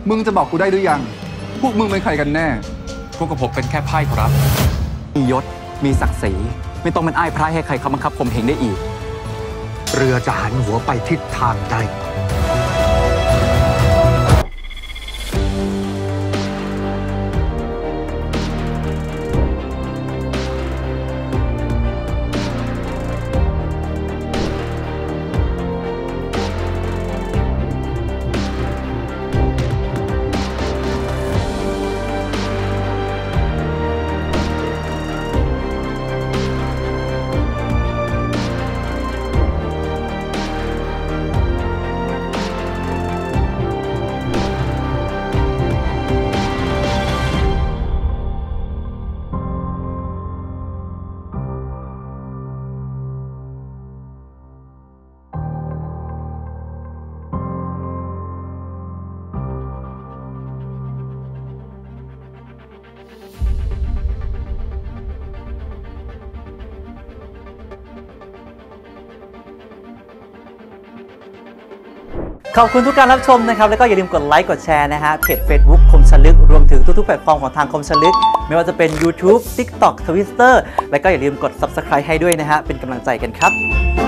มึงจะบอกกูได้หรือยังพวกมึงเป็นใครกันแน่พวกกับผมเป็นแค่ไพ่ครับมียศมีศักดิ์ศรีไม่ต้องเป็นอ้ายพระให้ใครเขาบังคับข่มเหงได้อีกเรือจะหันหัวไปทิศทางใดขอบคุณทุกการรับชมนะครับแล้วก็อย่าลืมกดไลค์กดแชร์นะฮะเพจ Facebook คมชลึกรวมถึงทุกๆแพลตฟอร์มของทางคมชลึกไม่ว่าจะเป็น YouTube TikTok Twitter แล้วก็อย่าลืมกด Subscribe ให้ด้วยนะฮะเป็นกำลังใจกันครับ